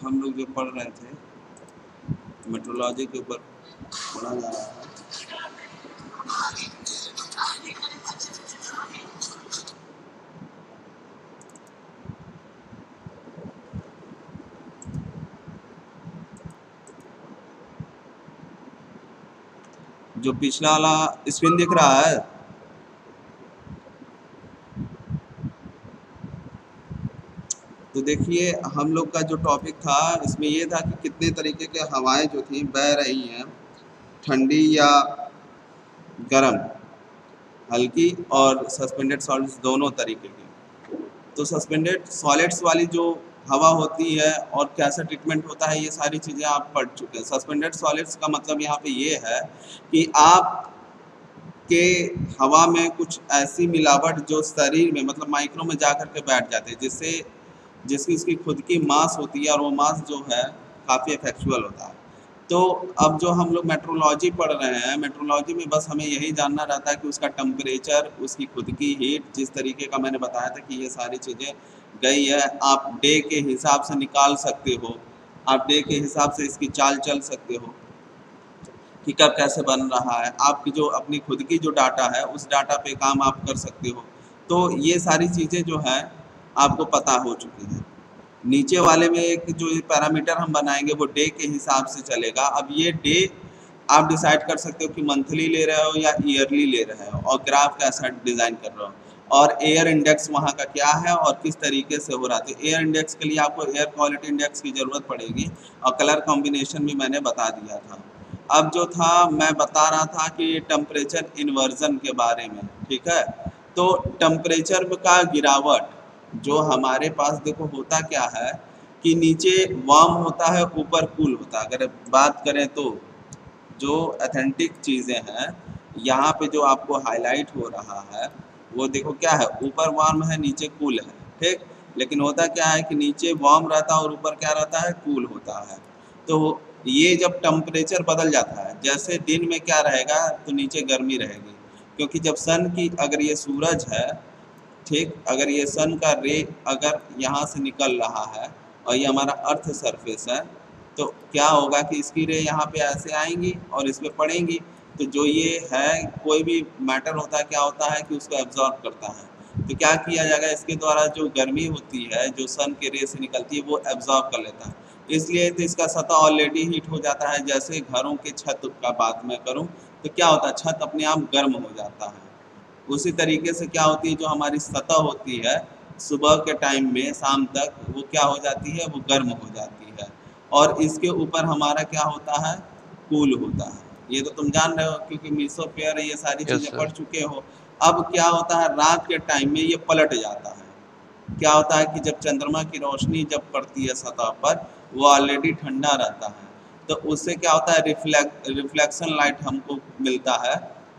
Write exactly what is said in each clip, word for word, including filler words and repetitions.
हम लोग जो पढ़ रहे थे मेट्रोलॉजी के ऊपर पढ़ा जा रहा था। जो पिछला वाला स्क्रीन दिख रहा है, तो देखिए हम लोग का जो टॉपिक था इसमें ये था कि कितने तरीके के हवाएं जो थी बह रही हैं, ठंडी या गर्म, हल्की और सस्पेंडेड सॉलिड्स दोनों तरीके की। तो सस्पेंडेड सॉलिड्स वाली जो हवा होती है और कैसा ट्रीटमेंट होता है, ये सारी चीज़ें आप पढ़ चुके हैं। सस्पेंडेड सॉलिड्स का मतलब यहाँ पे ये है कि आप के हवा में कुछ ऐसी मिलावट जो शरीर में मतलब माइक्रो में जा कर के बैठ जाते हैं, जिससे जिसकी इसकी खुद की मास होती है और वो मास जो है काफ़ी इफेक्चुअल होता है। तो अब जो हम लोग मेट्रोलॉजी पढ़ रहे हैं, मेट्रोलॉजी में बस हमें यही जानना रहता है कि उसका टेम्परेचर, उसकी खुद की हीट, जिस तरीके का मैंने बताया था कि ये सारी चीज़ें गई है, आप डे के हिसाब से निकाल सकते हो, आप डे के हिसाब से इसकी चाल चल सकते हो कि कब कैसे बन रहा है। आपकी जो अपनी खुद की जो डाटा है उस डाटा पे काम आप कर सकते हो। तो ये सारी चीज़ें जो हैं आपको पता हो चुकी हैं। नीचे वाले में एक जो पैरामीटर हम बनाएंगे वो डे के हिसाब से चलेगा। अब ये डे आप डिसाइड कर सकते हो कि मंथली ले रहे हो या ईयरली ले रहे हो, और ग्राफ कैसा डिज़ाइन कर रहे हो, और एयर इंडेक्स वहाँ का क्या है और किस तरीके से हो रहा है। तो एयर इंडेक्स के लिए आपको एयर क्वालिटी इंडेक्स की ज़रूरत पड़ेगी, और कलर कॉम्बिनेशन भी मैंने बता दिया था। अब जो था मैं बता रहा था कि टेम्परेचर इन्वर्जन के बारे में, ठीक है। तो टेम्परेचर का गिरावट जो हमारे पास देखो होता क्या है कि नीचे वार्म होता है, ऊपर कूल होता है। अगर बात करें तो जो ऑथेंटिक चीज़ें हैं यहाँ पे जो आपको हाईलाइट हो रहा है वो देखो क्या है, ऊपर वार्म है नीचे कूल है, ठीक। लेकिन होता क्या है कि नीचे वार्म रहता है और ऊपर क्या रहता है, कूल होता है। तो ये जब टेम्परेचर बदल जाता है, जैसे दिन में क्या रहेगा तो नीचे गर्मी रहेगी, क्योंकि जब सन की, अगर ये सूरज है, ठीक, अगर ये सन का रे अगर यहाँ से निकल रहा है और ये हमारा अर्थ सरफेस है, तो क्या होगा कि इसकी रे यहाँ पे ऐसे आएंगी और इस पर पड़ेंगी। तो जो ये है कोई भी मैटर होता है, क्या होता है कि उसको एब्जॉर्ब करता है। तो क्या किया जाएगा, इसके द्वारा जो गर्मी होती है जो सन के रे से निकलती है वो एब्जॉर्ब कर लेता है। इसलिए तो इसका सतह ऑलरेडी हीट हो जाता है। जैसे घरों के छत का बात मैं करूँ तो क्या होता है, छत अपने आप गर्म हो जाता है। उसी तरीके से क्या होती है, जो हमारी सतह होती है सुबह के टाइम में शाम तक वो क्या हो जाती है, वो गर्म हो जाती है, और इसके ऊपर हमारा क्या होता है, कूल होता है। ये तो तुम जान रहे हो क्योंकि मीसोस्फीयर ये सारी यस चीज़ें पढ़ सर। चुके हो। अब क्या होता है, रात के टाइम में ये पलट जाता है। क्या होता है कि जब चंद्रमा की रोशनी जब पड़ती है सतह पर, वो ऑलरेडी ठंडा रहता है, तो उससे क्या होता है, रिफ्लेक्ट रिफ्लेक्शन लाइट हमको मिलता है।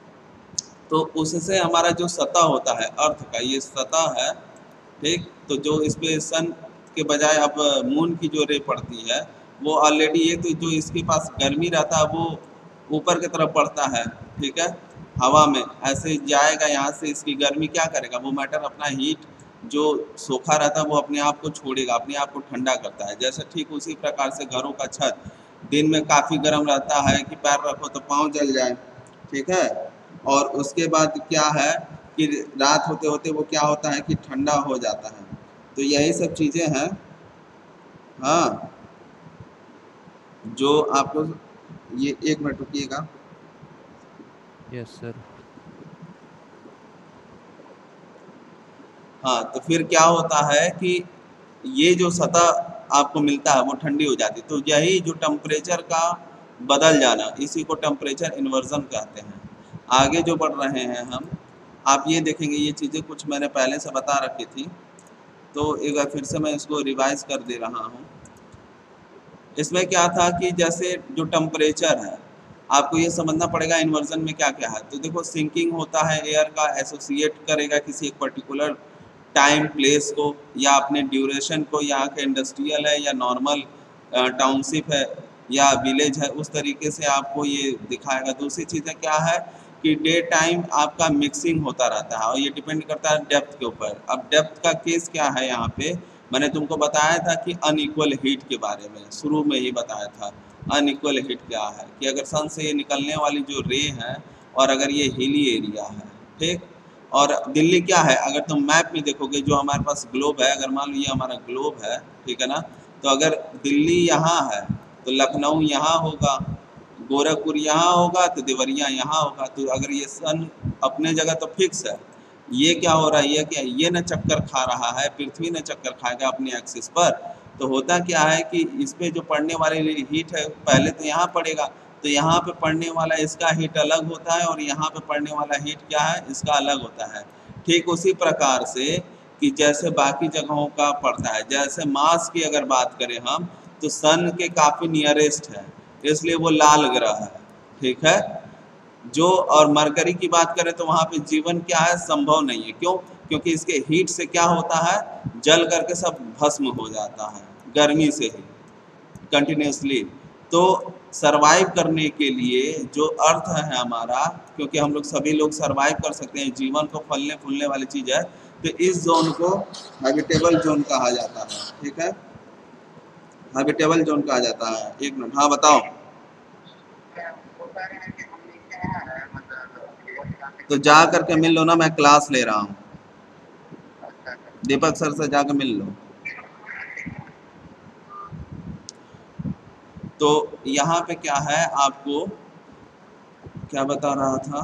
तो उससे हमारा जो सतह होता है अर्थ का, ये सतह है, ठीक। तो जो इस पे सन के बजाय अब मून की जो रे पड़ती है वो ऑलरेडी, ये तो जो इसके पास गर्मी रहता है वो ऊपर की तरफ पड़ता है, ठीक है, हवा में ऐसे जाएगा, यहाँ से इसकी गर्मी क्या करेगा, वो मैटर अपना हीट जो सोखा रहता है वो अपने आप को छोड़ेगा, अपने आप को ठंडा करता है। जैसे ठीक उसी प्रकार से घरों का छत दिन में काफ़ी गर्म रहता है कि पैर रखो तो पाँव जल जाए, ठीक है, और उसके बाद क्या है कि रात होते होते वो क्या होता है कि ठंडा हो जाता है। तो यही सब चीज़ें हैं, हाँ, जो आपको, ये एक मिनट रुकिएगा। Yes sir. हाँ, तो फिर क्या होता है कि ये जो सतह आपको मिलता है वो ठंडी हो जाती है। तो यही जो टेम्परेचर का बदल जाना, इसी को टेम्परेचर इन्वर्जन कहते हैं। आगे जो बढ़ रहे हैं हम, आप ये देखेंगे, ये चीज़ें कुछ मैंने पहले से बता रखी थी, तो एक बार फिर से मैं इसको रिवाइज कर दे रहा हूँ। इसमें क्या था कि जैसे जो टेम्परेचर है आपको ये समझना पड़ेगा इन्वर्जन में क्या क्या है। तो देखो, सिंकिंग होता है एयर का, एसोसिएट करेगा किसी एक पर्टिकुलर टाइम प्लेस को या अपने ड्यूरेशन को, यहाँ के इंडस्ट्रियल है या नॉर्मल टाउनशिप है या विलेज है, उस तरीके से आपको ये दिखाएगा। दूसरी चीज़ें क्या है कि डे टाइम आपका मिक्सिंग होता रहता है, और ये डिपेंड करता है डेप्थ के ऊपर। अब डेप्थ का केस क्या है यहाँ पे मैंने तुमको बताया था कि अनइक्वल हीट के बारे में, शुरू में ही बताया था। अनइक्वल हीट क्या है कि अगर सन से ये निकलने वाली जो रे है और अगर ये हिली एरिया है, ठीक, और दिल्ली क्या है, अगर तुम मैप में देखोगे जो हमारे पास ग्लोब है, अगर मान लो ये हमारा ग्लोब है, ठीक है ना, तो अगर दिल्ली यहाँ है तो लखनऊ यहाँ होगा, गोरखपुर यहाँ होगा तो देवरिया यहाँ होगा। तो अगर ये सन अपने जगह तो फिक्स है, ये क्या हो रहा है, ये क्या, ये न चक्कर खा रहा है, पृथ्वी ने चक्कर खाएगा अपने एक्सिस पर। तो होता क्या है कि इस पे जो पड़ने वाली हीट है पहले तो यहाँ पड़ेगा, तो यहाँ पे पड़ने वाला इसका हीट अलग होता है और यहाँ पे पड़ने वाला हीट क्या है, इसका अलग होता है। ठीक उसी प्रकार से कि जैसे बाकी जगहों का पड़ता है, जैसे मास की अगर बात करें हम तो सन के काफ़ी नियरेस्ट है, इसलिए वो लाल ग्रह है, ठीक है। जो और मरकरी की बात करें तो वहाँ पे जीवन क्या है, संभव नहीं है। क्यों? क्योंकि इसके हीट से क्या होता है, जल करके सब भस्म हो जाता है गर्मी से ही कंटिन्यूसली। तो सरवाइव करने के लिए जो अर्थ है हमारा, क्योंकि हम लोग सभी लोग सरवाइव कर सकते हैं, जीवन को फलने फूलने वाली चीज़ है, तो इस जोन को हैबिटेबल जोन कहा जाता है, ठीक है, हैबिटेबल जोन कहा जाता है। एक मिनट, हाँ बताओ। तो जा करके मिल लो ना, मैं क्लास ले रहा हूँ, दीपक सर से जाकर मिल लो। तो यहाँ पे क्या है, आपको क्या बता रहा था,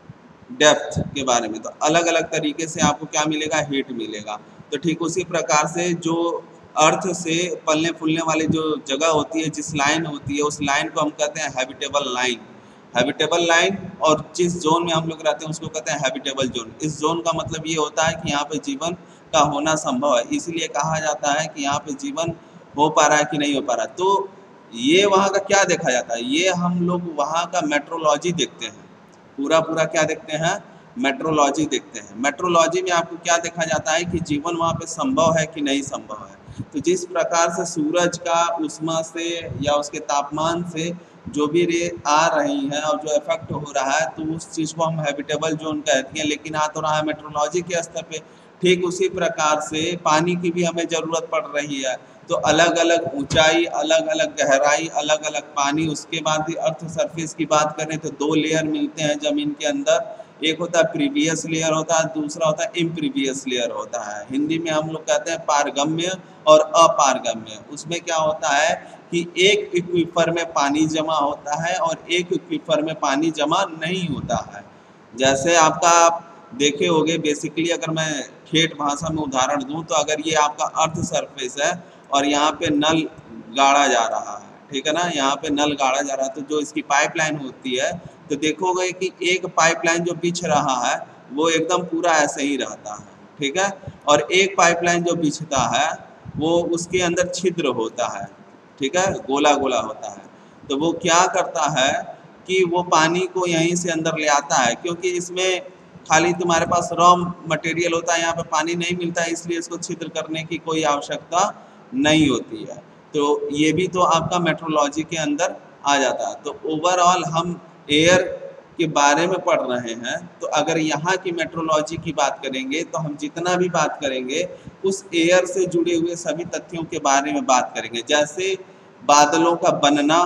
डेप्थ के बारे में। तो अलग अलग तरीके से आपको क्या मिलेगा, हीट मिलेगा। तो ठीक उसी प्रकार से जो अर्थ से पलने फूलने वाली जो जगह होती है, जिस लाइन होती है, उस लाइन को हम कहते हैं हैबिटेबल लाइन, हैबिटेबल लाइन। और जिस जोन में हम लोग रहते हैं उसको कहते हैं हैबिटेबल जोन। इस जोन का मतलब ये होता है कि यहाँ पे जीवन का होना संभव है, इसीलिए कहा जाता है कि यहाँ पे जीवन हो पा रहा है कि नहीं हो पा रहा। तो ये वहाँ का क्या देखा जाता है, ये हम लोग वहाँ का मेट्रोलॉजी देखते हैं, पूरा पूरा क्या देखते हैं, मेट्रोलॉजी देखते हैं। मेट्रोलॉजी में आपको क्या देखा जाता है कि जीवन वहाँ पे संभव है कि नहीं संभव है। तो जिस प्रकार से सूरज का उष्मा से या उसके तापमान से जो भी रे आ रही हैं और जो इफेक्ट हो रहा है, तो उस चीज़ को हम हैबिटेबल जोन कहते हैं। लेकिन आ तो रहा है मेट्रोलॉजी के स्तर पे। ठीक उसी प्रकार से पानी की भी हमें ज़रूरत पड़ रही है, तो अलग अलग ऊंचाई, अलग अलग गहराई, अलग अलग पानी। उसके बाद भी अर्थ सरफेस की बात करें तो दो लेयर मिलते हैं ज़मीन के अंदर, एक होता है प्रीवियस लेयर होता है, दूसरा होता है इम्प्रीवियस लेयर होता है। हिंदी में हम लोग कहते हैं पारगम्य और अपारगम्य। उसमें क्या होता है कि एक एक्वीफर में पानी जमा होता है और एक एक्वीफर में पानी जमा नहीं होता है। जैसे आपका आप देखे होंगे, बेसिकली अगर मैं ठेठ भाषा में उदाहरण दूं तो अगर ये आपका अर्थ सरफेस है और यहाँ पे नल गाड़ा जा रहा है, ठीक है ना, यहाँ पे नल गाड़ा जा रहा है, तो जो इसकी पाइपलाइन होती है तो देखोगे कि एक पाइपलाइन जो बिछ रहा है वो एकदम पूरा ऐसे ही रहता है, ठीक है, और एक पाइपलाइन जो बिछता है वो उसके अंदर छिद्र होता है, ठीक है, गोला गोला होता है। तो वो क्या करता है कि वो पानी को यहीं से अंदर ले आता है, क्योंकि इसमें खाली तुम्हारे पास रॉ मटेरियल होता है, यहाँ पे पानी नहीं मिलता है, इसलिए इसको छिद्र करने की कोई आवश्यकता नहीं होती है। तो ये भी तो आपका मेट्रोलॉजी के अंदर आ जाता है। तो ओवरऑल हम एयर के बारे में पढ़ रहे हैं, तो अगर यहाँ की मेट्रोलॉजी की बात करेंगे तो हम जितना भी बात करेंगे उस एयर से जुड़े हुए सभी तथ्यों के बारे में बात करेंगे, जैसे बादलों का बनना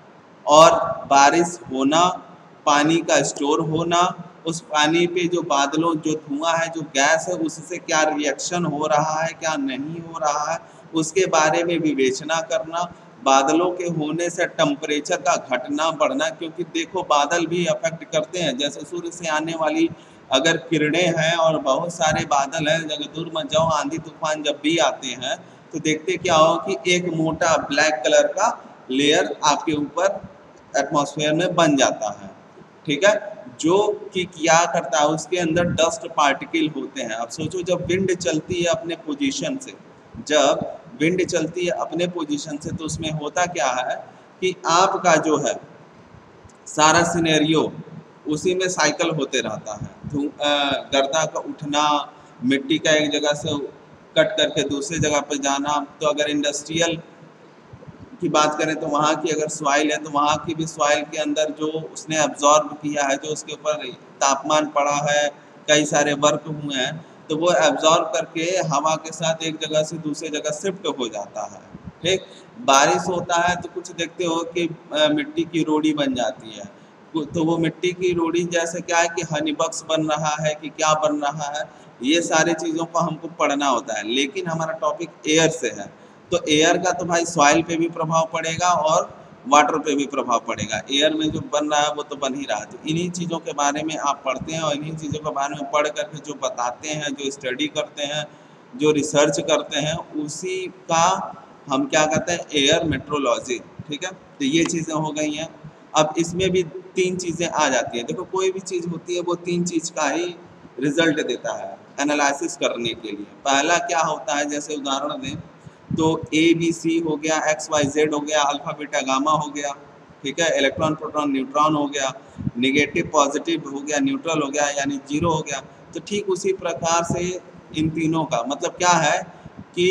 और बारिश होना, पानी का स्टोर होना, उस पानी पे जो बादलों जो धुआं है, जो गैस है, उससे क्या रिएक्शन हो रहा है, क्या नहीं हो रहा है, उसके बारे में विवेचना करना। बादलों के होने से टेम्परेचर का घटना बढ़ना, क्योंकि देखो बादल भी अफेक्ट करते हैं। जैसे सूर्य से आने वाली अगर किरणें हैं और बहुत सारे बादल हैं, अगर दूर मत जाओ, आंधी तूफान जब भी आते हैं तो देखते क्या हो कि एक मोटा ब्लैक कलर का लेयर आपके ऊपर एटमॉस्फेयर में बन जाता है, ठीक है, जो कि क्या करता है, उसके अंदर डस्ट पार्टिकल होते हैं। अब सोचो जब विंड चलती है अपने पोजीशन से, जब विंड चलती है अपने पोजीशन से, तो उसमें होता क्या है कि आपका जो है सारा सिनेरियो उसी में साइकिल होते रहता है। गर्दा का उठना, मिट्टी का एक जगह से कट करके दूसरी जगह पर जाना। तो अगर इंडस्ट्रियल की बात करें तो वहाँ की अगर सॉइल है तो वहाँ की भी सॉइल के अंदर जो उसने अब्जॉर्ब किया है, जो उसके ऊपर तापमान पड़ा है, कई सारे वर्क हुए हैं, तो वो एब्जॉर्ब करके हवा के साथ एक जगह से दूसरी जगह शिफ्ट हो जाता है। ठीक, बारिश होता है तो कुछ देखते हो कि अ, मिट्टी की रोड़ी बन जाती है, तो वो मिट्टी की रोड़ी जैसे क्या है कि हनी बक्स बन रहा है कि क्या बन रहा है, ये सारी चीज़ों को हमको पढ़ना होता है। लेकिन हमारा टॉपिक एयर से है, तो एयर का तो भाई सॉइल पे भी प्रभाव पड़ेगा और वाटर पे भी प्रभाव पड़ेगा। एयर में जो बन रहा है वो तो बन ही रहा है। तो इन्हीं चीज़ों के बारे में आप पढ़ते हैं और इन्हीं चीज़ों के बारे में पढ़ करके जो बताते हैं, जो स्टडी करते हैं, जो रिसर्च करते हैं, उसी का हम क्या कहते हैं, एयर मेट्रोलॉजी। ठीक है, तो ये चीज़ें हो गई हैं। अब इसमें भी तीन चीज़ें आ जाती हैं। देखो कोई भी चीज़ होती है वो तीन चीज़ का ही रिजल्ट देता है एनालिसिस करने के लिए। पहला क्या होता है, जैसे उदाहरण दें तो ए बी सी हो गया, एक्स वाई जेड हो गया, अल्फा बीटा गामा हो गया। ठीक है, इलेक्ट्रॉन प्रोटॉन न्यूट्रॉन हो गया, निगेटिव पॉजिटिव हो गया, न्यूट्रल हो गया यानी जीरो हो गया। तो ठीक उसी प्रकार से इन तीनों का मतलब क्या है कि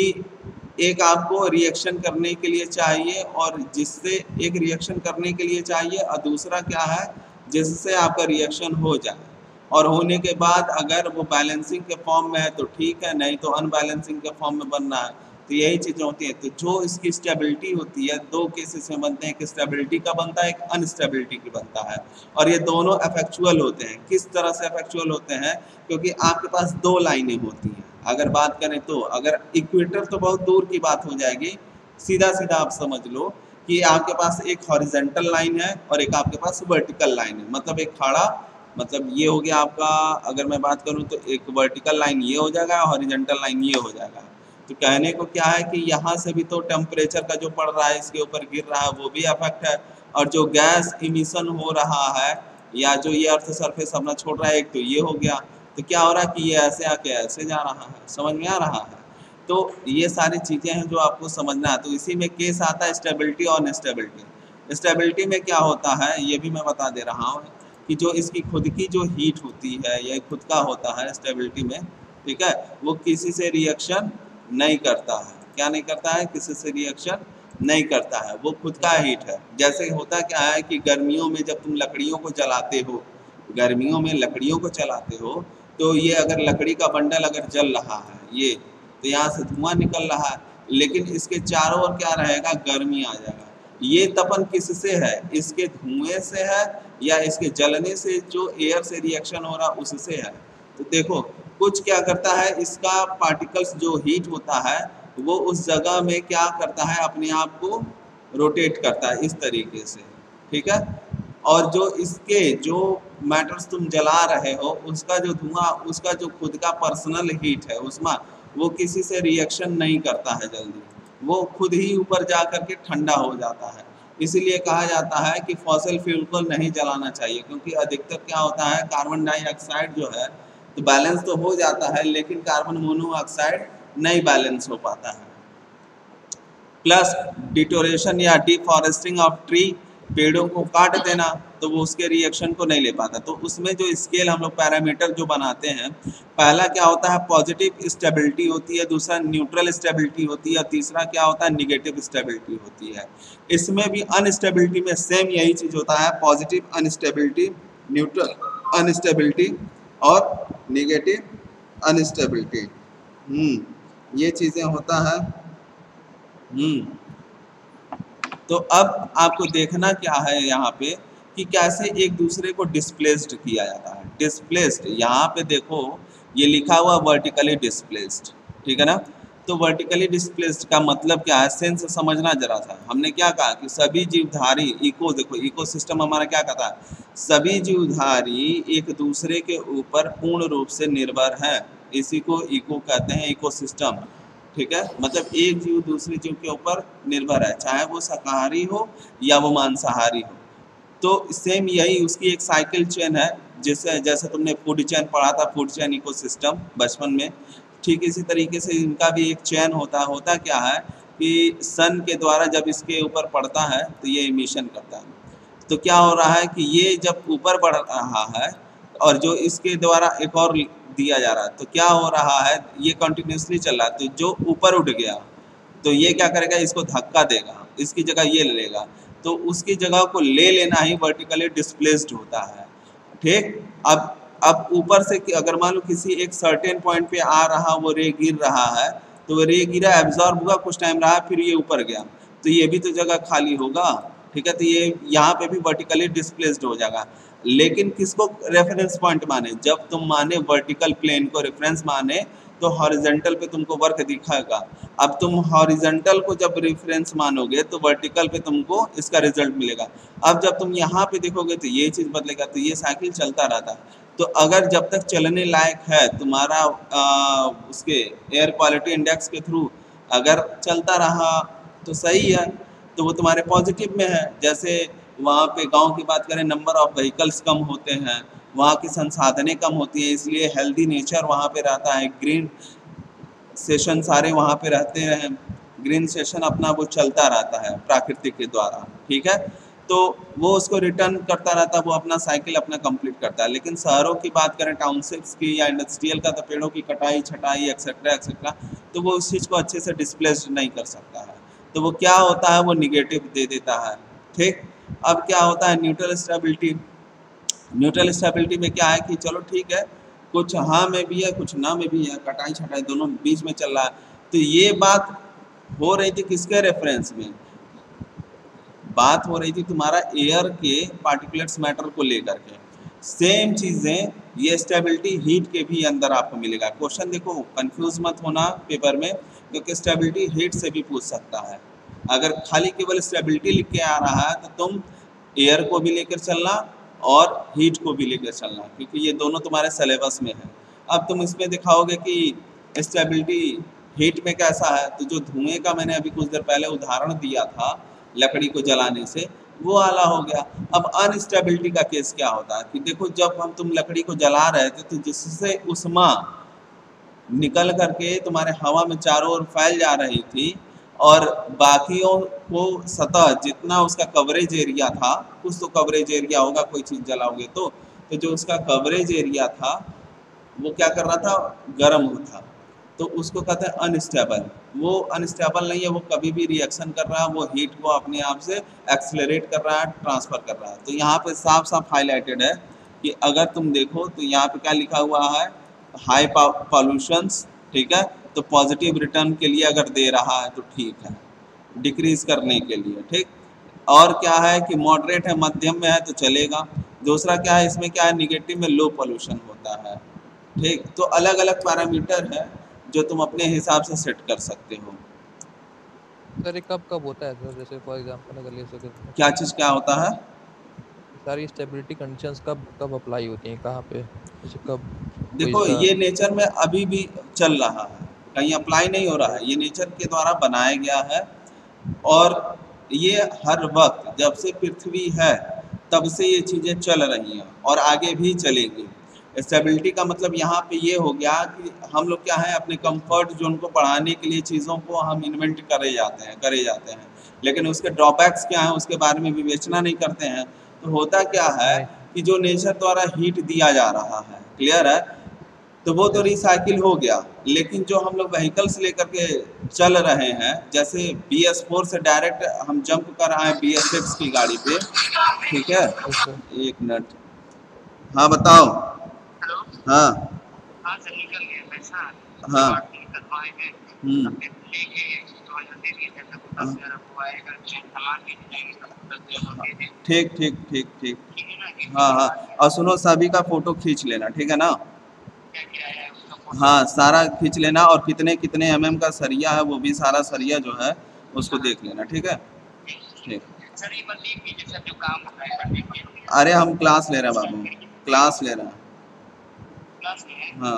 एक आपको रिएक्शन करने के लिए चाहिए और जिससे एक रिएक्शन करने के लिए चाहिए और दूसरा क्या है जिससे आपका रिएक्शन हो जाए, और होने के बाद अगर वो बैलेंसिंग के फॉर्म में है तो ठीक है, नहीं तो अनबैलेंसिंग के फॉर्म में बनना है। तो यही चीज़ें होती हैं। तो जो इसकी स्टेबिलिटी होती है, दो केसेस में बनते हैं, एक स्टेबिलिटी का बनता है, एक अनस्टेबिलिटी की बनता है, और ये दोनों इफेक्चुअल होते हैं। किस तरह से इफेक्चुअल होते हैं, क्योंकि आपके पास दो लाइनें होती हैं। अगर बात करें तो अगर इक्वेटर तो बहुत दूर की बात हो जाएगी, सीधा सीधा आप समझ लो कि आपके पास एक हॉरिजेंटल लाइन है और एक आपके पास वर्टिकल लाइन है। मतलब एक खड़ा, मतलब ये हो गया आपका, अगर मैं बात करूं तो एक वर्टिकल लाइन ये हो जाएगा, हॉरिजेंटल लाइन ये हो जाएगा। तो कहने को क्या है कि यहाँ से भी तो टेम्परेचर का जो पड़ रहा है इसके ऊपर गिर रहा है वो भी अफेक्ट है, और जो गैस इमिशन हो रहा है या जो ये अर्थ सरफेस अपना छोड़ रहा है, एक तो ये हो गया। तो क्या हो रहा है कि ये ऐसे आके ऐसे जा रहा है, समझ में आ रहा है। तो ये सारी चीज़ें हैं जो आपको समझना है। तो इसी में केस आता है स्टेबिलिटी और अनस्टेबिलिटी। स्टेबिलिटी में क्या होता है ये भी मैं बता दे रहा हूँ कि जो इसकी खुद की जो हीट होती है, ये खुद का होता है स्टेबिलिटी में, ठीक है, वो किसी से रिएक्शन नहीं करता है। क्या नहीं करता है, किसी से रिएक्शन नहीं करता है, वो खुद का हीट है। जैसे होता क्या है कि गर्मियों में जब तुम लकड़ियों को जलाते हो, गर्मियों में लकड़ियों को चलाते हो, तो ये अगर लकड़ी का बंडल अगर जल रहा है ये, तो यहाँ से धुआं निकल रहा है, लेकिन इसके चारों ओर क्या रहेगा, गर्मी आ जाएगा। ये तपन किससे है, इसके धुएं से है या इसके जलने से जो एयर से रिएक्शन हो रहा उससे है। तो देखो कुछ क्या करता है, इसका पार्टिकल्स जो हीट होता है वो उस जगह में क्या करता है, अपने आप को रोटेट करता है इस तरीके से। ठीक है, और जो इसके जो मैटर्स तुम जला रहे हो उसका जो धुआं, उसका जो खुद का पर्सनल हीट है उसमें, वो किसी से रिएक्शन नहीं करता है जल्दी, वो खुद ही ऊपर जा करके ठंडा हो जाता है। इसीलिए कहा जाता है कि फॉसिल फ्यूल को नहीं जलाना चाहिए, क्योंकि अधिकतर क्या होता है, कार्बन डाइऑक्साइड जो है तो बैलेंस तो हो जाता है लेकिन कार्बन मोनोऑक्साइड नहीं बैलेंस हो पाता है। प्लस डिटोरेशन या डिफॉरेस्टिंग ऑफ ट्री, पेड़ों को काट देना, तो वो उसके रिएक्शन को नहीं ले पाता। तो उसमें जो स्केल हम लोग पैरामीटर जो बनाते हैं, पहला क्या होता है, पॉजिटिव स्टेबिलिटी होती है, दूसरा न्यूट्रल स्टेबिलिटी होती है, और तीसरा क्या होता है, निगेटिव स्टेबिलिटी होती है। इसमें भी अनस्टेबिलिटी में सेम यही चीज़ होता है, पॉजिटिव अनस्टेबिलिटी, न्यूट्रल अनस्टेबिलिटी और निगेटिव अनस्टेबिलिटी। हम्म ये चीज़ें होता है। हम्म तो अब आपको देखना क्या है यहाँ पे कि कैसे एक दूसरे को डिस्प्लेस्ड किया जाता है। डिस्प्लेस्ड यहाँ पे देखो ये लिखा हुआ वर्टिकली डिस्प्लेस्ड, ठीक है ना। तो वर्टिकली डिस्प्लेस्ड का मतलब क्या है, सेंस समझना जरा सा। हमने क्या कहा कि सभी जीवधारी, इको देखो इकोसिस्टम हमारा क्या कहता है, सभी जीवधारी एक दूसरे के ऊपर पूर्ण रूप से निर्भर है, इसी को इको कहते हैं, इकोसिस्टम। ठीक है, मतलब एक जीव दूसरे जीव के ऊपर निर्भर है, चाहे वो शाकाहारी हो या वो मांसाहारी हो। तो सेम यही उसकी एक साइकिल चेन है, जैसे जैसे तुमने फूड चेन पढ़ा था, फूड चेन इकोसिस्टम बचपन में, ठीक इसी तरीके से इनका भी एक चेन होता है। होता क्या है कि सन के द्वारा जब इसके ऊपर पड़ता है तो ये इमिशन करता है। तो क्या हो रहा है कि ये जब ऊपर बढ़ रहा है और जो इसके द्वारा एक और दिया जा रहा है, तो क्या हो रहा है, ये कंटिन्यूसली चल रहा है। तो जो ऊपर उठ गया तो ये क्या करेगा, इसको धक्का देगा, इसकी जगह ये ले लेगा, तो उसकी जगह को ले लेना ही वर्टिकली डिस्प्लेस्ड होता है। ठीक, अब अब ऊपर से कि अगर मान लो किसी एक सर्टेन पॉइंट पे आ रहा वो रे गिर रहा है, तो वो रे गिरा, एब्जॉर्ब हुआ, कुछ टाइम रहा, फिर ये ऊपर गया, तो ये भी तो जगह खाली होगा, ठीक है। तो ये यहाँ पे भी वर्टिकली डिस्प्लेस्ड हो जाएगा। लेकिन किसको रेफरेंस पॉइंट माने? जब तुम माने वर्टिकल प्लेन को रेफरेंस माने तो हॉरिजॉन्टल पे तुमको वर्क दिखाएगा। अब तुम हॉरिजॉन्टल को जब रेफरेंस मानोगे तो वर्टिकल पे तुमको इसका रिजल्ट मिलेगा। अब जब तुम यहाँ पे देखोगे तो ये चीज़ बदलेगा, तो ये साइकिल चलता रहता है। तो अगर जब तक चलने लायक है तुम्हारा आ, उसके एयर क्वालिटी इंडेक्स के थ्रू अगर चलता रहा तो सही है, तो वो तुम्हारे पॉजिटिव में है। जैसे वहाँ पे गांव की बात करें, नंबर ऑफ व्हीकल्स कम होते हैं, वहाँ की संसाधनें कम होती हैं, इसलिए हेल्दी नेचर वहाँ पे रहता है, ग्रीन सेशन सारे वहाँ पे रहते हैं, ग्रीन सेशन अपना वो चलता रहता है प्राकृतिक के द्वारा, ठीक है। तो वो उसको रिटर्न करता रहता है, वो अपना साइकिल अपना कंप्लीट करता है। लेकिन शहरों की बात करें, टाउनशिप्स की या इंडस्ट्रियल का, तो पेड़ों की कटाई छटाई एक्सेट्रा एक्सेट्रा, तो वो उस चीज़ को अच्छे से डिस्प्लेस नहीं कर सकता है, तो वो क्या होता है, वो निगेटिव दे देता है, ठीक। अब क्या होता है न्यूट्रल स्टेबिलिटी। न्यूट्रल स्टेबिलिटी में क्या है कि चलो ठीक है, कुछ हाँ में भी है, कुछ ना में भी है, कटाई छटाई दोनों बीच में चल रहा है। तो ये बात हो रही थी किसके रेफरेंस में? बात हो रही थी तुम्हारा एयर के पार्टिकुलेट्स मैटर को लेकर के। सेम चीज़ें ये स्टेबिलिटी हीट के भी अंदर आपको मिलेगा। क्वेश्चन देखो, कंफ्यूज मत होना पेपर में, क्योंकि स्टेबिलिटी हीट से भी पूछ सकता है। अगर खाली केवल स्टेबिलिटी लिख के आ रहा है तो तुम एयर को भी लेकर चलना और हीट को भी लेकर चलना, क्योंकि ये दोनों तुम्हारे सिलेबस में है। अब तुम इसमें दिखाओगे कि स्टेबिलिटी हीट में कैसा है, तो जो धुएं का मैंने अभी कुछ देर पहले उदाहरण दिया था लकड़ी को जलाने से, वो आला हो गया। अब अनस्टेबिलिटी का केस क्या होता है कि देखो, जब हम तुम लकड़ी को जला रहे थे तो जिससे उष्मा निकल करके तुम्हारे हवा में चारों ओर फैल जा रही थी, और बाकियों को सतह जितना उसका कवरेज एरिया था, कुछ तो कवरेज एरिया होगा कोई चीज़ जलाओगे तो तो जो उसका कवरेज एरिया था वो क्या कर रहा था, गर्म होता, तो उसको कहते हैं अनस्टेबल। वो अनस्टेबल नहीं है, वो कभी भी रिएक्शन कर रहा है, वो हीट को अपने आप से एक्सेलरेट कर रहा है, ट्रांसफ़र कर रहा है। तो यहाँ पे साफ साफ हाईलाइटेड है कि अगर तुम देखो तो यहाँ पे क्या लिखा हुआ है, हाई पॉल्यूशंस, ठीक है, तो पॉजिटिव रिटर्न के लिए अगर दे रहा है तो ठीक है, डिक्रीज करने के लिए, ठीक। और क्या है कि मॉडरेट है, मध्यम में है तो चलेगा। दूसरा क्या है, इसमें क्या है, निगेटिव में लो पॉल्यूशन होता है, ठीक। तो अलग अलग पैरामीटर है जो तुम अपने हिसाब से सेट कर सकते हो। सर ये कब कब होता है सर? जैसे फॉर एग्जांपल अगर ले सके तो क्या चीज़ क्या होता है? सारी स्टेबिलिटी कंडीशंस कब कब अप्लाई होती हैं, कहाँ पे, जैसे कब कोई देखो, इसका। ये नेचर में अभी भी चल रहा है, कहीं अप्लाई नहीं हो रहा है, ये नेचर के द्वारा बनाया गया है, और ये हर वक्त जब से पृथ्वी है तब से ये चीज़ें चल रही हैं और आगे भी चलेंगी। स्टेबिलिटी का मतलब यहाँ पे ये हो गया कि हम लोग क्या है, अपने कंफर्ट जोन को बढ़ाने के लिए चीज़ों को हम इन्वेंट करे जाते हैं करे जाते हैं लेकिन उसके ड्रॉबैक्स क्या हैं उसके बारे में विवेचना नहीं करते हैं। तो होता क्या है नहीं। कि जो नेचर द्वारा हीट दिया जा रहा है, क्लियर है, तो वो तो रिसाइकिल हो गया, लेकिन जो हम लोग व्हीकल्स लेकर के चल रहे हैं, जैसे बी एस फोर से डायरेक्ट हम जंप कर रहे हैं बी एस सिक्स की गाड़ी पे, ठीक है। Yes sir. एक मिनट, हाँ बताओ। हाँ हाँ हम्म ठीक ठीक ठीक ठीक। हाँ हाँ, और सुनो, सभी का फोटो खींच लेना, ठीक है ना। हाँ, सारा खींच लेना, और कितने कितने एम एम का सरिया है वो भी सारा सरिया जो है उसको देख लेना, ठीक है। ठीक। अरे हम क्लास ले रहे हैं बाबू, क्लास ले रहे हैं। हाँ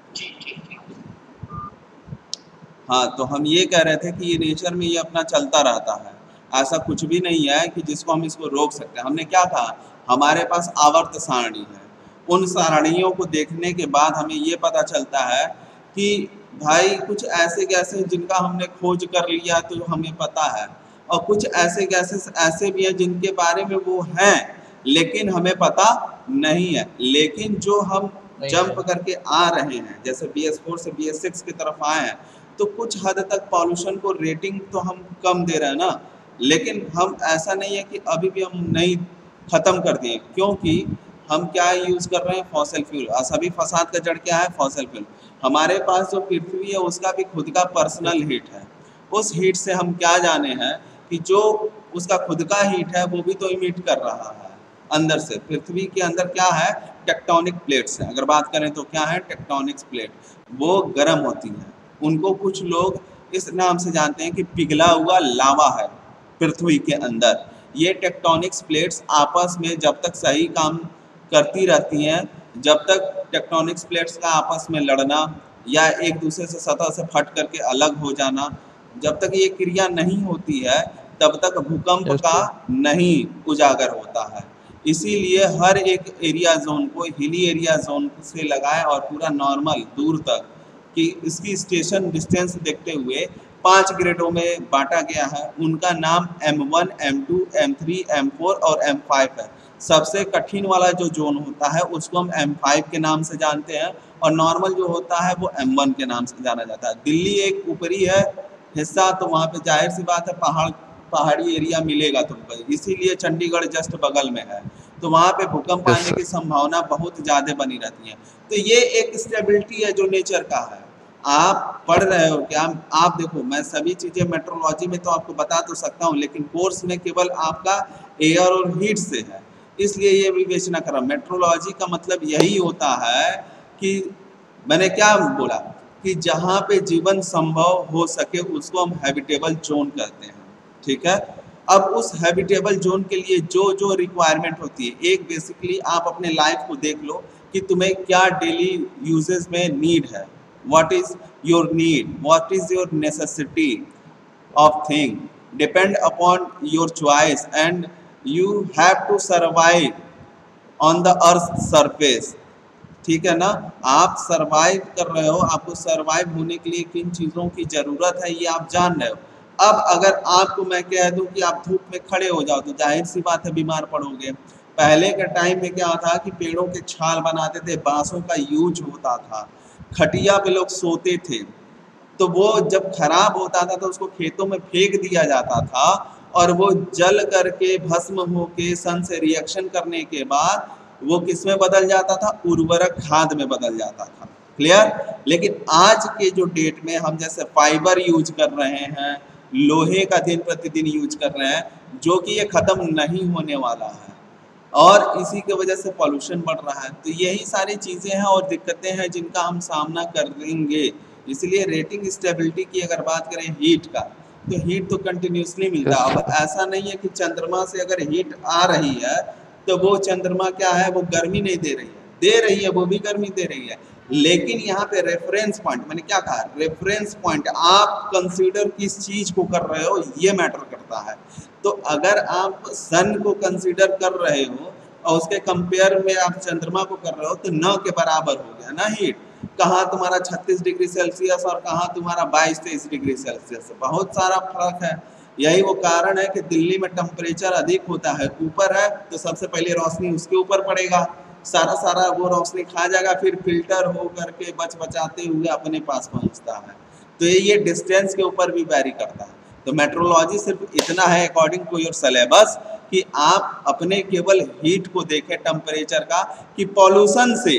हाँ, तो हम ये कह रहे थे कि ये नेचर में ये अपना चलता रहता है, ऐसा कुछ भी नहीं है कि जिसको हम इसको रोक सकते हैं। हमने क्या कहा, हमारे पास आवर्त सारणी है, उन सारणियों को देखने के बाद हमें ये पता चलता है कि भाई कुछ ऐसे गैसें जिनका हमने खोज कर लिया तो हमें पता है, और कुछ ऐसे गैसेस ऐसे भी हैं जिनके बारे में वो हैं लेकिन हमें पता नहीं है। लेकिन जो हम नहीं जंप है। करके आ रहे हैं, जैसे बी एस फोर से बी एस सिक्स की तरफ आए हैं, तो कुछ हद तक पॉल्यूशन को रेटिंग तो हम कम दे रहे हैं ना, लेकिन हम ऐसा नहीं है कि अभी भी हम नहीं ख़त्म कर दिए, क्योंकि हम क्या यूज कर रहे हैं, फॉसिल फ्यूल। और सभी फसाद का जड़ क्या है, फॉसिल फ्यूल। हमारे पास जो पृथ्वी है उसका भी खुद का पर्सनल हीट है। उस हीट से हम क्या जाने हैं कि जो उसका खुद का हीट है वो भी तो इमिट कर रहा है अंदर से। पृथ्वी के अंदर क्या है, टेक्टोनिक प्लेट्स हैं। अगर बात करें तो क्या है, टेक्टोनिक प्लेट, वो गर्म होती हैं। उनको कुछ लोग इस नाम से जानते हैं कि पिघला हुआ लावा है पृथ्वी के अंदर। ये टेक्टोनिक्स प्लेट्स आपस में जब तक सही काम करती रहती हैं, जब तक टेक्टोनिक्स प्लेट्स का आपस में लड़ना या एक दूसरे से सतह से फट करके अलग हो जाना, जब तक ये क्रिया नहीं होती है तब तक भूकंप यस का सर। नहीं उजागर होता है। इसीलिए हर एक एरिया जोन को हिली एरिया जोन से लगाएं और पूरा नॉर्मल दूर तक कि इसकी स्टेशन डिस्टेंस देखते हुए पांच ग्रेडों में बांटा गया है। उनका नाम M one, M two, M three, M four और एम फाइव है। सबसे कठिन वाला जो जोन होता है उसको हम एम फाइव के नाम से जानते हैं और नॉर्मल जो होता है वो एम वन के नाम से जाना जाता है। दिल्ली एक ऊपरी है हिस्सा, तो वहाँ पे जाहिर सी बात है पहाड़ पहाड़ी एरिया मिलेगा तुमको, इसीलिए चंडीगढ़ जस्ट बगल में है, तो वहाँ पे भूकंप यस आने सर। की संभावना बहुत ज़्यादा बनी रहती है। तो ये एक स्टेबिलिटी है जो नेचर का है। आप पढ़ रहे हो क्या, आप देखो, मैं सभी चीज़ें मेट्रोलॉजी में तो आपको बता तो सकता हूँ, लेकिन कोर्स में केवल आपका एयर और हीट से है, इसलिए ये विवेचना कर रहा हूँ। मेट्रोलॉजी का मतलब यही होता है कि मैंने क्या बोला कि जहाँ पे जीवन संभव हो सके उसको हम हैबिटेबल जोन कहते हैं, ठीक है। अब उस हैबिटेबल जोन के लिए जो जो रिक्वायरमेंट होती है, एक बेसिकली आप अपने लाइफ को देख लो कि तुम्हें क्या डेली यूजेस में नीड है, what is your need, what is your necessity of thing, depend upon your choice and you have to survive on the earth surface, ठीक है ना। आप सरवाइव कर रहे हो, आपको सरवाइव होने के लिए किन चीज़ों की ज़रूरत है ये आप जान रहे हो। अब अगर आपको मैं कह दूं कि आप धूप में खड़े हो जाओ तो जाहिर सी बात है बीमार पड़ोगे। पहले के टाइम में क्या था कि पेड़ों के छाल बनाते थे, बांसों का यूज होता था, खटिया पे लोग सोते थे, तो वो जब खराब होता था तो उसको खेतों में फेंक दिया जाता था और वो जल करके भस्म होके सन से रिएक्शन करने के बाद वो किस में बदल जाता था, उर्वरक खाद में बदल जाता था। क्लियर। लेकिन आज के जो डेट में हम जैसे फाइबर यूज कर रहे हैं, लोहे का दिन प्रतिदिन यूज कर रहे हैं, जो कि ये खत्म नहीं होने वाला है और इसी की वजह से पॉल्यूशन बढ़ रहा है। तो यही सारी चीज़ें हैं और दिक्कतें हैं जिनका हम सामना करेंगे। इसलिए रेटिंग स्टेबिलिटी की अगर बात करें हीट का, तो हीट तो कंटिन्यूसली मिलता यस है। अब सर। ऐसा नहीं है कि चंद्रमा से अगर हीट आ रही है तो वो चंद्रमा क्या है, वो गर्मी नहीं दे रही है, दे रही है, वो भी गर्मी दे रही है, लेकिन यहाँ पे रेफरेंस पॉइंट, मैंने क्या कहा, रेफरेंस पॉइंट, आप कंसीडर किस चीज को कर रहे हो ये मैटर करता है। तो अगर आप सन को कंसीडर कर रहे हो और उसके कंपेयर में आप चंद्रमा को कर रहे हो तो न के बराबर हो गया ना हीट। कहाँ तुम्हारा छत्तीस डिग्री सेल्सियस और कहाँ तुम्हारा बाईस तेईस डिग्री सेल्सियस, बहुत सारा फर्क है। यही वो कारण है कि दिल्ली में टेम्परेचर अधिक होता है, ऊपर है तो सबसे पहले रोशनी उसके ऊपर पड़ेगा, सारा सारा वो रोशनी खा जाएगा, फिर फिल्टर हो करके बच बचाते हुए अपने पास पहुंचता है। तो ये ये डिस्टेंस के ऊपर भी वैरी करता है। तो मेट्रोलॉजी सिर्फ इतना है अकॉर्डिंग टू योर सिलेबस कि आप अपने केवल हीट को देखें, टेम्परेचर का, कि पॉल्यूशन से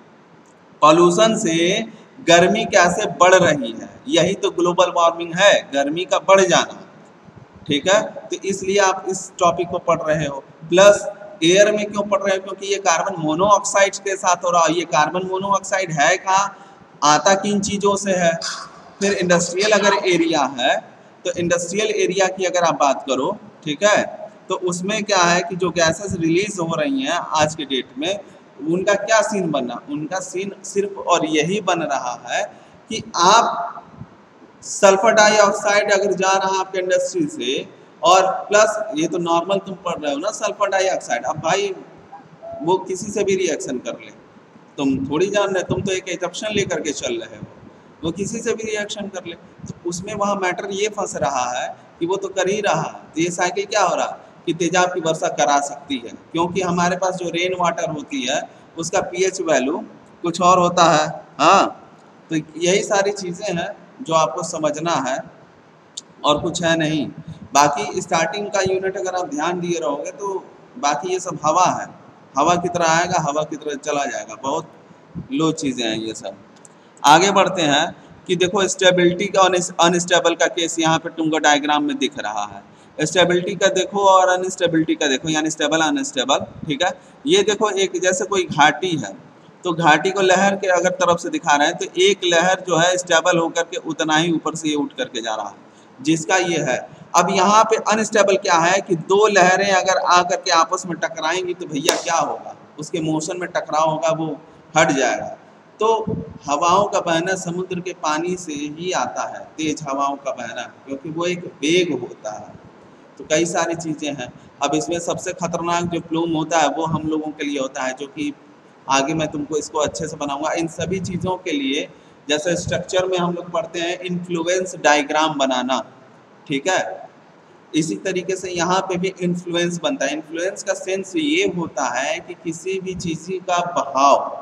पॉल्यूशन से गर्मी कैसे बढ़ रही है। यही तो ग्लोबल वार्मिंग है, गर्मी का बढ़ जाना, ठीक है। तो इसलिए आप इस टॉपिक को पढ़ रहे हो। प्लस एयर में क्यों पढ़ रहे हो, क्योंकि ये कार्बन मोनोऑक्साइड के साथ हो रहा है। ये कार्बन मोनोऑक्साइड है कहाँ, आता किन चीज़ों से है। फिर इंडस्ट्रियल अगर एरिया है तो इंडस्ट्रियल एरिया की अगर आप बात करो, ठीक है, तो उसमें क्या है कि जो गैसेस रिलीज हो रही हैं आज के डेट में, उनका क्या सीन बनना, उनका सीन सिर्फ और यही बन रहा है कि आप सल्फर डाइऑक्साइड अगर जा रहा है आपके इंडस्ट्री से, और प्लस ये तो नॉर्मल तुम पढ़ रहे हो ना सल्फर डाइऑक्साइड, अब भाई वो किसी से भी रिएक्शन कर ले, तुम थोड़ी जान रहे, तुम तो एक एक्सेप्शन लेकर के चल रहे हो, वो किसी से भी रिएक्शन कर ले, तो उसमें वहाँ मैटर ये फंस रहा है कि वो तो कर ही रहा है। तो ये साइकिल क्या हो रहा है कि तेजाब की वर्षा करा सकती है, क्योंकि हमारे पास जो रेन वाटर होती है उसका पीएच वैल्यू कुछ और होता है। हाँ, तो यही सारी चीज़ें हैं जो आपको समझना है और कुछ है नहीं। बाकी स्टार्टिंग का यूनिट अगर आप ध्यान दिए रहोगे तो बाकी ये सब हवा है, हवा की तरह आएगा, हवा की तरह चला जाएगा। बहुत लो चीज़ें हैं ये सब। आगे बढ़ते हैं कि देखो स्टेबिलिटी का और अनस्टेबल का केस यहाँ पे तुमको डायग्राम में दिख रहा है। स्टेबिलिटी का देखो और अनस्टेबिलिटी का देखो, यानी स्टेबल अनस्टेबल, ठीक है। ये देखो एक जैसे कोई घाटी है, तो घाटी को लहर के अगर तरफ से दिखा रहे हैं तो एक लहर जो है स्टेबल होकर के उतना ही ऊपर से ये उठ करके जा रहा है, जिसका ये है। अब यहाँ पे अनस्टेबल क्या है कि दो लहरें अगर आकर के आपस में टकराएंगी तो भैया क्या होगा, उसके मोशन में टकराव होगा, वो हट जाएगा। तो हवाओं का बहना समुद्र के पानी से ही आता है, तेज हवाओं का बहना, क्योंकि वो एक वेग होता है। तो कई सारी चीज़ें हैं। अब इसमें सबसे खतरनाक जो प्लूम होता है वो हम लोगों के लिए होता है, जो कि आगे मैं तुमको इसको अच्छे से बनाऊंगा। इन सभी चीज़ों के लिए जैसे स्ट्रक्चर में हम लोग पढ़ते हैं इन्फ्लुएंस डायग्राम बनाना, ठीक है। इसी तरीके से यहाँ पे भी इन्फ्लुएंस बनता है। इन्फ्लुएंस का सेंस ये होता है कि किसी भी चीज़ का बहाव,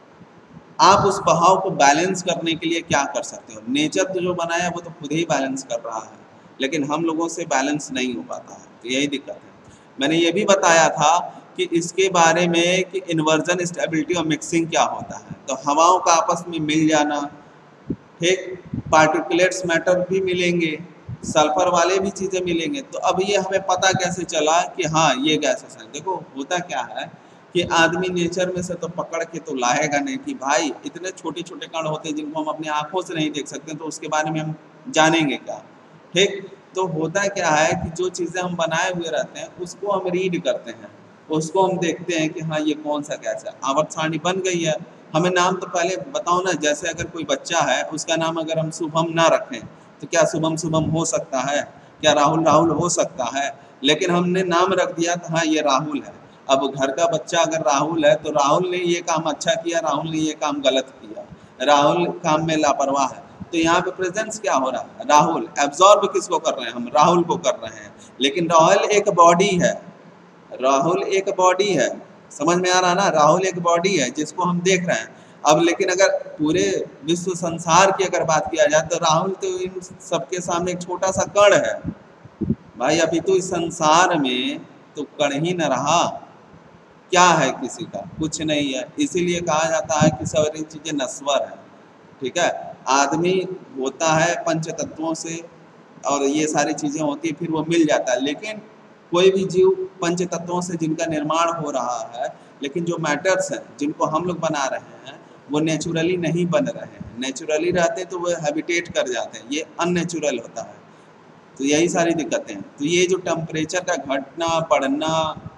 आप उस बहाव को बैलेंस करने के लिए क्या कर सकते हो। नेचर तो जो बनाया है वो तो खुद ही बैलेंस कर रहा है, लेकिन हम लोगों से बैलेंस नहीं हो पाता है, तो यही दिक्कत है। मैंने ये भी बताया था कि इसके बारे में कि इन्वर्जन, स्टेबिलिटी और मिक्सिंग क्या होता है। तो हवाओं का आपस में मिल जाना, ठीक, पार्टिकुलेट्स मैटर भी मिलेंगे, सल्फर वाले भी चीज़ें मिलेंगे। तो अब ये हमें पता कैसे चला कि हाँ ये गैसेस हैं। देखो होता क्या है कि आदमी नेचर में से तो पकड़ के तो लाएगा नहीं कि भाई इतने छोटे छोटे कण होते हैं जिनको हम अपनी आंखों से नहीं देख सकते, तो उसके बारे में हम जानेंगे क्या, ठीक। तो होता क्या है कि जो चीज़ें हम बनाए हुए रहते हैं उसको हम रीड करते हैं, उसको हम देखते हैं कि हाँ ये कौन सा गैस है। आवर्त सारणी बन गई है, हमें नाम तो पहले बताओ ना। जैसे अगर कोई बच्चा है उसका नाम अगर हम शुभम ना रखें तो क्या शुभम शुभम हो सकता है, क्या राहुल राहुल हो सकता है। लेकिन हमने नाम रख दिया तो हाँ ये राहुल है। अब घर का बच्चा अगर राहुल है तो राहुल ने ये काम अच्छा किया, राहुल ने ये काम गलत किया, राहुल काम में लापरवाह है। तो यहाँ पे प्रेजेंस क्या हो रहा है, राहुल। एब्जॉर्ब किसको कर रहे हैं हम, राहुल को कर रहे हैं। लेकिन राहुल एक बॉडी है, राहुल एक बॉडी है, समझ में आ रहा ना, राहुल एक बॉडी है जिसको हम देख रहे हैं। अब लेकिन अगर पूरे विश्व संसार की अगर बात किया जाए तो राहुल तो इन सबके सामने एक छोटा सा कण है भाई। अभी तो इस संसार में तो कण ही न रहा, क्या है किसी का, कुछ नहीं है। इसीलिए कहा जाता है कि सारी चीज़ें नश्वर है, ठीक है। आदमी होता है पंच तत्वों से और ये सारी चीज़ें होती है, फिर वो मिल जाता है। लेकिन कोई भी जीव पंच तत्वों से जिनका निर्माण हो रहा है, लेकिन जो मैटर्स हैं जिनको हम लोग बना रहे हैं वो नेचुरली नहीं बन रहे हैं। नेचुरली रहते तो वो हैबिटेट कर जाते हैं, ये अननेचुरल होता है। तो यही सारी दिक्कतें हैं। तो ये जो टेम्परेचर का घटना बढ़ना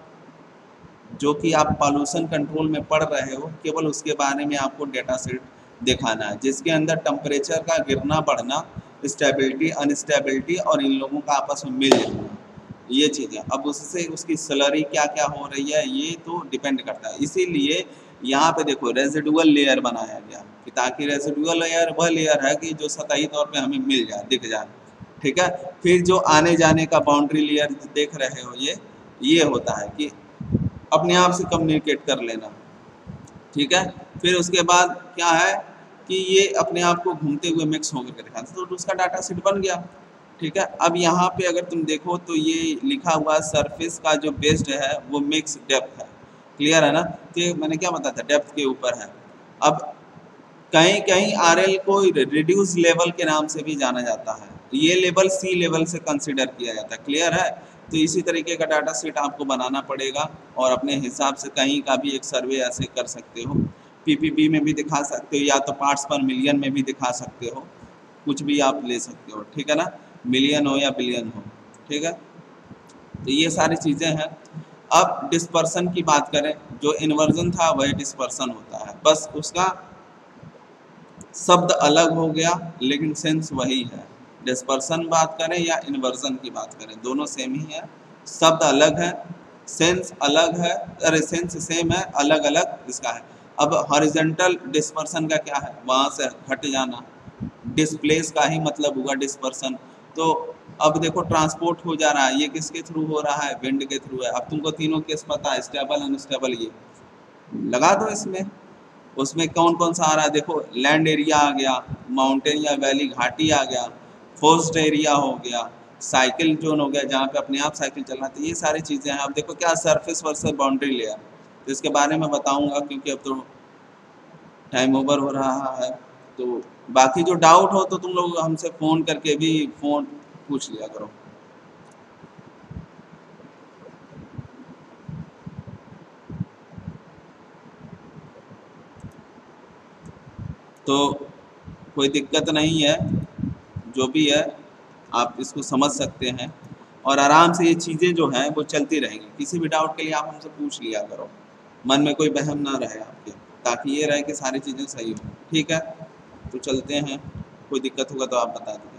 जो कि आप पॉल्यूशन कंट्रोल में पढ़ रहे हो, केवल उसके बारे में आपको डेटा सेट दिखाना है, जिसके अंदर टेम्परेचर का गिरना बढ़ना, स्टेबिलिटी अनस्टेबिलिटी और इन लोगों का आपस में मिल जाना, ये चीज़ें। अब उससे उसकी सैलरी क्या क्या हो रही है ये तो डिपेंड करता है। इसीलिए यहाँ पे देखो रेजिडुअल लेयर बनाया गया कि ताकि रेजिडुअल लेयर वह लेयर है कि जो सतही तौर पे हमें मिल जाए, दिख जाए, ठीक है। फिर जो आने जाने का बाउंड्री लेयर देख रहे हो ये ये होता है कि अपने आप से कम्युनिकेट कर लेना, ठीक है। फिर उसके बाद क्या है कि ये अपने आप को घूमते हुए मिक्स होकर के दिखाता है, तो उसका डाटा सेट बन गया, ठीक है। अब यहाँ पे अगर तुम देखो तो ये लिखा हुआ सरफेस का जो बेस्ड है वो मिक्स डेप्थ है, क्लियर है ना। तो ये मैंने क्या बताया था, डेप्थ के ऊपर है। अब कहीं कहीं आर एल को रिड्यूस लेवल के नाम से भी जाना जाता है, ये लेवल सी लेवल से कंसिडर किया जाता है, क्लियर है। तो इसी तरीके का डाटा सेट आपको बनाना पड़ेगा और अपने हिसाब से कहीं का भी एक सर्वे ऐसे कर सकते हो। पीपीबी में भी दिखा सकते हो या तो पार्ट्स पर मिलियन में भी दिखा सकते हो, कुछ भी आप ले सकते हो, ठीक है ना, मिलियन हो या बिलियन हो, ठीक है। तो ये सारी चीज़ें हैं। अब डिस्पर्सन की बात करें, जो इन्वर्जन था वही डिस्पर्सन होता है, बस उसका शब्द अलग हो गया लेकिन सेंस वही है। डिस्पर्सन बात करें या इन्वर्जन की बात करें, दोनों सेम ही है, शब्द अलग है, सेंस अलग है, अरे सेंस सेम है, अलग अलग इसका है। अब हॉरिजॉन्टल डिस्पर्सन का क्या है, वहाँ से हट जाना, डिस्प्लेस का ही मतलब हुआ डिस्पर्सन। तो अब देखो ट्रांसपोर्ट हो जा रहा है, ये किसके थ्रू हो रहा है, विंड के थ्रू है। अब तुमको तीनों केस पता है, स्टेबल अनस्टेबल, ये लगा दो इसमें। उसमें कौन कौन सा आ रहा है, देखो लैंड एरिया आ गया, माउंटेन या वैली घाटी आ गया, फोर्स्ड एरिया हो गया, साइकिल जोन हो गया जहाँ पे अपने आप साइकिल चलना, तो ये सारी चीज़ें हैं। अब देखो क्या सरफेस वर्सेस बाउंड्री लेयर, तो इसके बारे में बताऊंगा, क्योंकि अब तो टाइम ओवर हो रहा है। तो बाकी जो डाउट हो तो तुम लोग हमसे फ़ोन करके भी फ़ोन पूछ लिया करो। तो कोई दिक्कत नहीं है, जो भी है आप इसको समझ सकते हैं, और आराम से ये चीज़ें जो हैं वो चलती रहेंगी। किसी भी डाउट के लिए आप हमसे पूछ लिया करो, मन में कोई वहम ना रहे आपके, ताकि ये रहे कि सारी चीज़ें सही हों। ठीक है, तो चलते हैं, कोई दिक्कत होगा तो आप बता दीजिए।